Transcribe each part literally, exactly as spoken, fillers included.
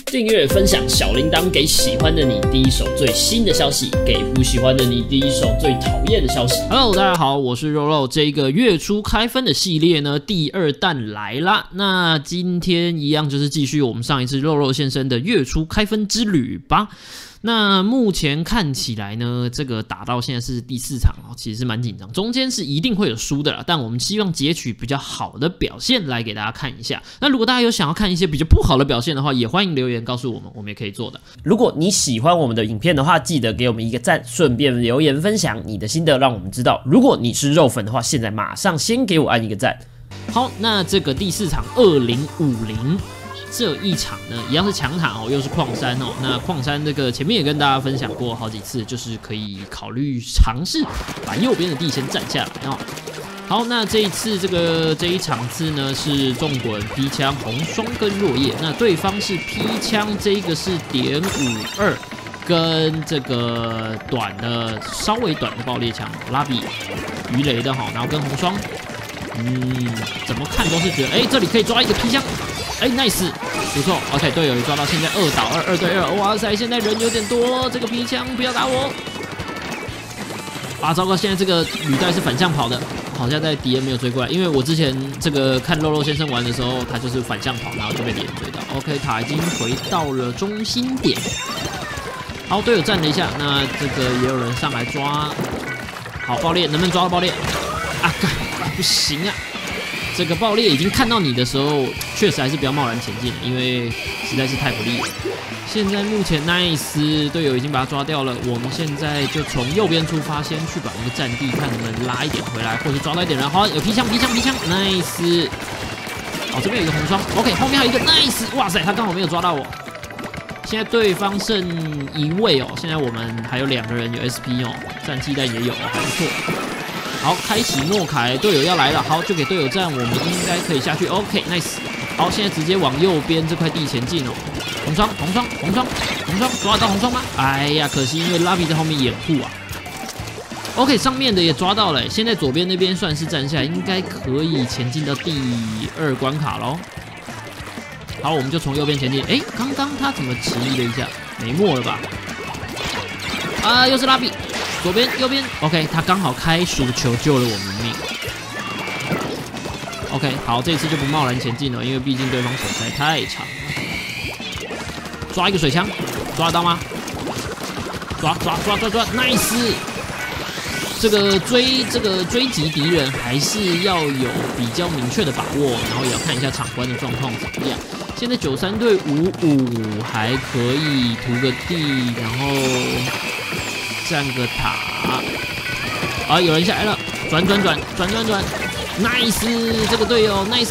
订阅分享小铃铛，给喜欢的你第一手最新的消息，给不喜欢的你第一手最讨厌的消息。Hello， 大家好，我是肉肉。这个月初开分的系列呢，第二弹来啦。那今天一样就是继续我们上一次肉肉现身的月初开分之旅吧。那目前看起来呢，这个打到现在是第四场哦，其实是蛮紧张，中间是一定会有输的啦，但我们希望截取比较好的表现来给大家看一下。那如果大家有想要看一些比较不好的表现的话，也欢迎留言告诉我们，我们也可以做的。如果你喜欢我们的影片的话，记得给我们一个赞，顺便留言分享你的心得，让我们知道。如果你是肉粉的话，现在马上先给我按一个赞。好，那这个第四场二零五零。这一场呢，一样是强塔哦，又是矿山哦。那矿山这个前面也跟大家分享过好几次，就是可以考虑尝试把右边的地先占下来哦。好，那这一次这个这一场次呢是重滚劈枪红双跟落叶，那对方是劈枪，这个是点五二跟这个短的稍微短的爆裂枪拉比鱼雷的哈，然后跟红双，嗯，怎么看都是觉得哎、欸、这里可以抓一个劈枪。哎 ，nice， 不错 ，OK， 队友也抓到，现在二打二，二对二，哇塞，现在人有点多，这个皮枪不要打我！啊，糟糕，现在这个履带是反向跑的，好像在敌人没有追过来，因为我之前这个看肉肉先生玩的时候，他就是反向跑，然后就被敌人追到。OK， 塔已经回到了中心点，好，队友站了一下，那这个也有人上来抓，好，爆裂，能不能抓到爆裂？啊，干，不行啊！这个爆裂已经看到你的时候，确实还是不要贸然前进，因为实在是太不利了。现在目前 nice 队友已经把他抓掉了，我们现在就从右边出发，先去把那个战地看能不能拉一点回来，或者抓到一点人。好，有劈枪劈枪劈枪 nice。好，这边有一个红双 ，OK， 后面还有一个 nice， 哇塞，他刚好没有抓到我。现在对方剩一位哦，现在我们还有两个人有 S P 哦，战绩弹也有，还不错。好，开启诺凯，队友要来了，好，就给队友站，我们应该可以下去 ，OK，nice。好，现在直接往右边这块地前进哦。红双，红双，红双，红双，抓得到红双吗？哎呀，可惜因为拉比在后面掩护啊。OK， 上面的也抓到了，现在左边那边算是站下来，应该可以前进到第二关卡咯。好，我们就从右边前进。哎，刚刚他怎么迟疑了一下？没墨了吧？啊，又是拉比。左边、右边 ，OK， 他刚好开鼠球救了我们命。OK， 好，这次就不贸然前进了，因为毕竟对方手才太长。抓一个水枪，抓得到吗？抓抓抓抓抓 ，nice！ 这个追这个追击敌人还是要有比较明确的把握，然后也要看一下场官的状况怎么样。现在九三对五五还可以涂个地，然后。站个塔，啊，有人下来了，转转转转转转 ，nice， 这个队友 nice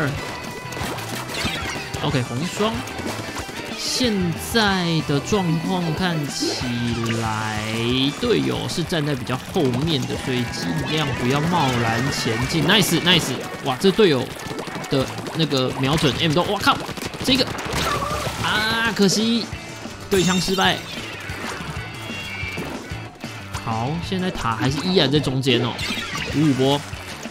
cover。OK， 红双，现在的状况看起来队友是站在比较后面的，所以尽量不要贸然前进。nice nice， 哇，这队友的那个瞄准 M 都，哇靠，这个啊，可惜对枪失败。好，现在塔还是依然在中间哦，五五波，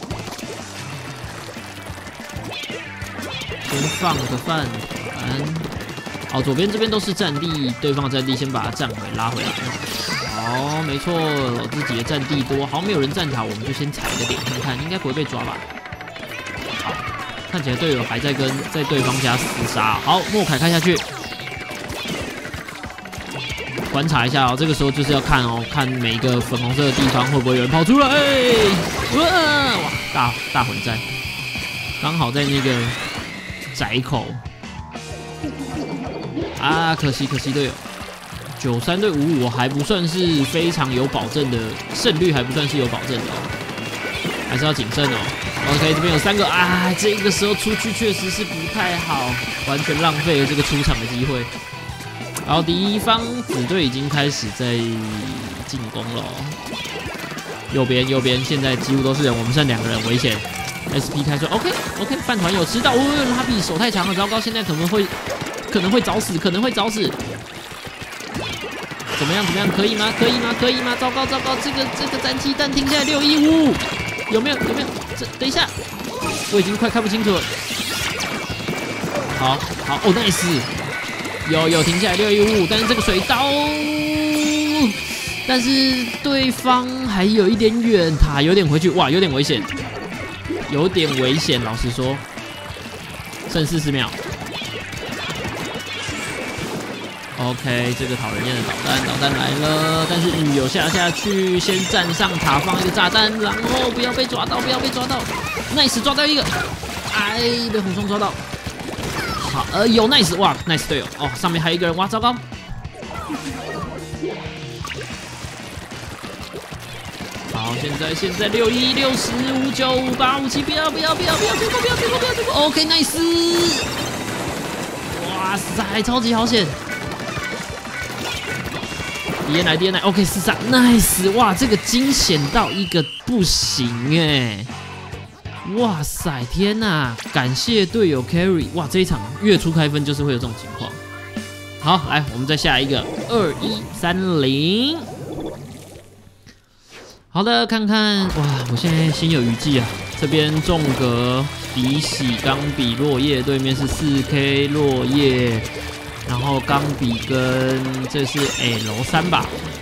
先放个饭团。好，左边这边都是战地，对方的战地先把它站回拉回来。好，没错，自己的战地多，好，没有人站塔，我们就先踩个点看看，应该不会被抓吧？好，看起来队友还在跟在对方家厮杀。好，莫凯开下去。观察一下哦，这个时候就是要看哦，看每一个粉红色的地方会不会有人跑出来。哇哇，大大混战，刚好在那个窄口啊，可惜可惜队友。九三对五五还不算是非常有保证的胜率，还不算是有保证的哦，还是要谨慎哦。OK， 这边有三个啊，这个时候出去确实是不太好，完全浪费了这个出场的机会。然后敌方子队已经开始在进攻了，右边右边现在几乎都是人，我们剩两个人，危险。S P 开出 ，OK OK， 饭团有吃到，哦，拉比手太长了，糟糕，现在可能会可能会找死，可能会找死。怎么样怎么样？可以吗？可以吗？可以吗？糟糕糟糕，这个这个战绩弹停下来六一五，有没有有没有？这等一下，我已经快看不清楚了。好好哦 ，nice。 有有停下来六一五，但是这个水刀，但是对方还有一点远，塔有点回去，哇，有点危险，有点危险。老实说，剩四十秒。OK， 这个讨人厌的导弹，导弹来了，但是雨有下下去，先站上塔放一个炸弹，然后不要被抓到，不要被抓到 ，nice 抓到一个，哎，被红松抓到，好，呃，有 nice， 哇 ，nice 队友，哦，上面还有一个人，哇，糟糕，好，现在现在六一六十五九五八五七，不要不要不要不要结果不要结果不要结果 ，OK nice， 哇塞，超级好险。D N 来 D N 来 ，OK 四三 ，nice， 哇，这个惊险到一个不行哎，哇塞，天哪，感谢队友 carry， 哇，这一场月初开分就是会有这种情况。好，来，我们再下一个二一三零。好的，看看，哇，我现在心有余悸啊。这边重格、比喜、钢笔、落叶，对面是四 K 落叶。然后钢笔跟这是 L 三吧，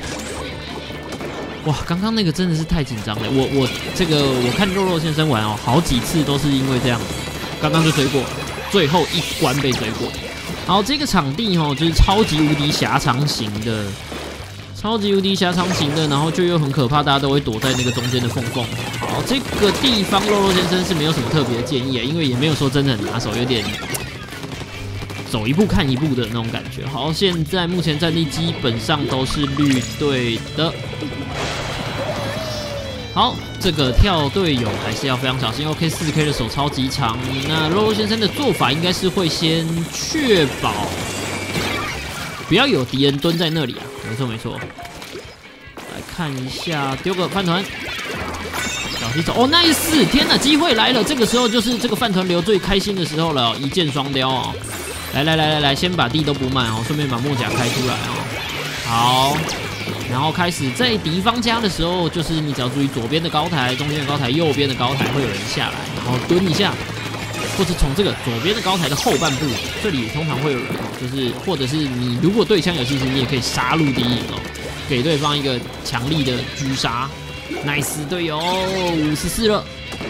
哇，刚刚那个真的是太紧张了。我我这个我看肉肉先生玩哦，好几次都是因为这样，刚刚就追过，最后一关被追过。好，这个场地哦，就是超级无敌狭长型的，超级无敌狭长型的，然后就又很可怕，大家都会躲在那个中间的缝缝。好，这个地方肉肉先生是没有什么特别的建议啊，因为也没有说真的很拿手，有点。走一步看一步的那种感觉。好，现在目前战力基本上都是绿队的。好，这个跳队友还是要非常小心。OK， 四 K 的手超级长。那肉肉先生的做法应该是会先确保不要有敌人蹲在那里啊。没错没错。来看一下，丢个饭团。小西走哦 ，nice！ 天哪，机会来了！这个时候就是这个饭团流最开心的时候了、哦，一箭双雕哦。来来来来来，先把地都补满哦，顺便把墨甲开出来哦。好，然后开始在敌方家的时候，就是你只要注意左边的高台、中间的高台、右边的高台会有人下来，然后蹲一下，或者从这个左边的高台的后半部，这里通常会有人哦，就是或者是你如果对枪有信心，你也可以杀入敌营哦，给对方一个强力的狙杀。nice 队友，五十四了，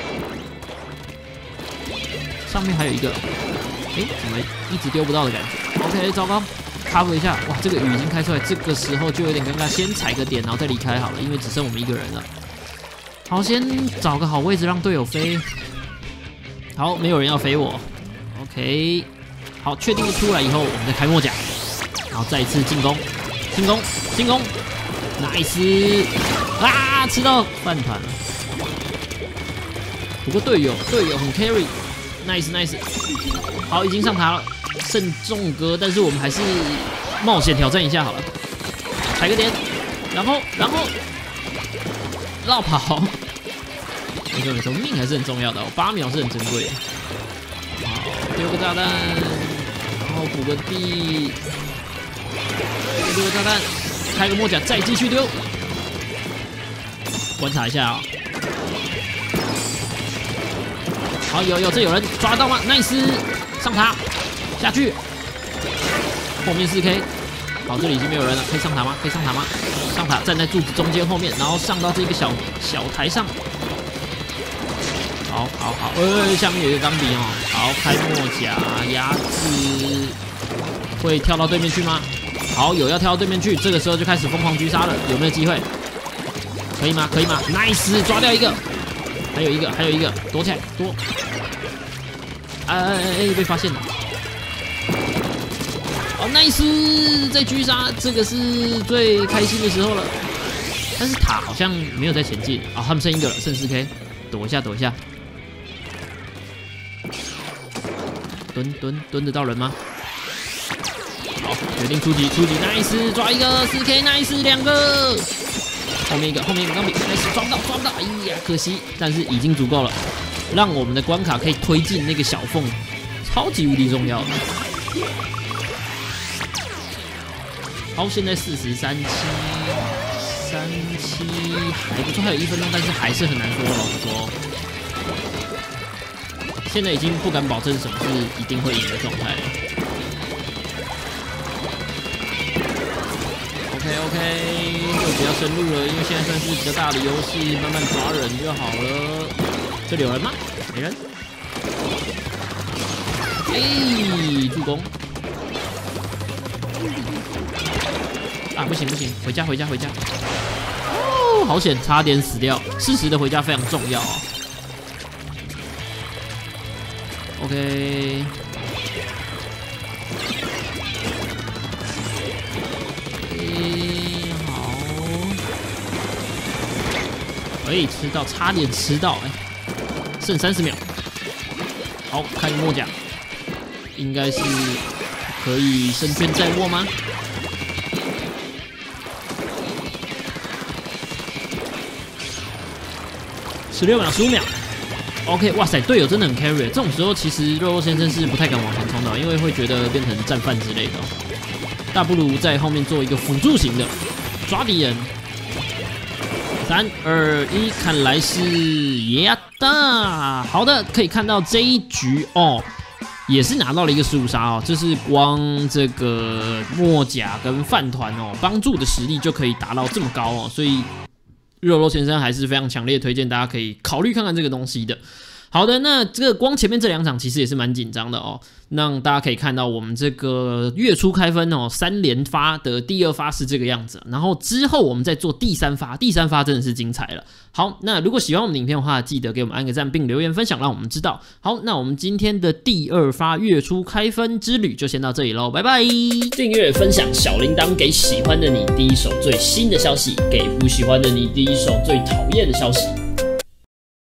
上面还有一个。哎，怎么一直丢不到的感觉 ？OK， 糟糕 ，cover 一下，哇，这个雨已经开出来，这个时候就有点尴尬，先踩个点，然后再离开好了，因为只剩我们一个人了。好，先找个好位置让队友飞。好，没有人要飞我。OK， 好，确定出来以后，我们再开墨甲，然后再一次进攻，进攻，进攻 ，nice！ 啊，吃到饭团了。不过队友队友很 carry。Nice nice， 好，已经上塔了，剩重哥，但是我们还是冒险挑战一下好了，踩个点，然后然后绕跑，没错没错，命还是很重要的哦，八秒是很珍贵的。好，丢个炸弹，然后补个地，丢个炸弹，开个墨甲，再继续丢，观察一下啊、哦。好，有有，这有人抓到吗 ？Nice， 上塔，下去，后面 四 K， 好，这里已经没有人了，可以上塔吗？可以上塔吗？上塔，站在柱子中间后面，然后上到这个小小台上。好，好，好，呃，下面有一个钢笔哦，好，开墨甲，牙齿会跳到对面去吗？好，有要跳到对面去，这个时候就开始疯狂狙杀了，有没有机会？可以吗？可以吗 ？Nice， 抓掉一个。还有一个，还有一个，躲起来，躲！哎哎哎，被发现了！哦 ，nice， 在狙杀，这个是最开心的时候了。但是塔好像没有在前进啊、哦，他们剩一个了，剩四 K， 躲一下，躲一下。蹲蹲蹲得到人吗？好，决定出击，出击 ，nice， 抓一个四 K，nice， 两个。后面一个，后面一个钢笔，开始抓不到，抓不到，哎呀，可惜，但是已经足够了，让我们的关卡可以推进那个小缝，超级无敌重要的。好，现在四十三七，三七还不错，还有一分钟，但是还是很难说，老实说，现在已经不敢保证什么是一定会赢的状态了。 OK， 就比较深入了，因为现在算是比较大的游戏，慢慢抓人就好了。这里有人吗？没人。哎，助攻。啊，不行不行，回家回家回家。哦，好险，差点死掉。适时的回家非常重要啊。OK。 可以吃到，差点吃到，哎、欸，剩三十秒。好，看末甲，应该是可以胜券在握吗？十六秒，十五秒。OK， 哇塞，队友真的很 carry。这种时候其实肉肉先生是不太敢往前冲的，因为会觉得变成战犯之类的、哦，大不如在后面做一个辅助型的抓敌人。 三二一，看来是耶的。好的，可以看到这一局哦，也是拿到了一个十五杀哦。这是光这个墨甲跟饭团哦帮助的实力就可以达到这么高哦，所以肉肉先生还是非常强烈推荐大家可以考虑看看这个东西的。好的，那这个光前面这两场其实也是蛮紧张的哦。让大家可以看到我们这个月初开分哦，三连发的第二发是这个样子，然后之后我们再做第三发，第三发真的是精彩了。好，那如果喜欢我们的影片的话，记得给我们按个赞并留言分享，让我们知道。好，那我们今天的第二发月初开分之旅就先到这里喽，拜拜！订阅、分享小铃铛，给喜欢的你第一手最新的消息，给不喜欢的你第一手最讨厌的消息。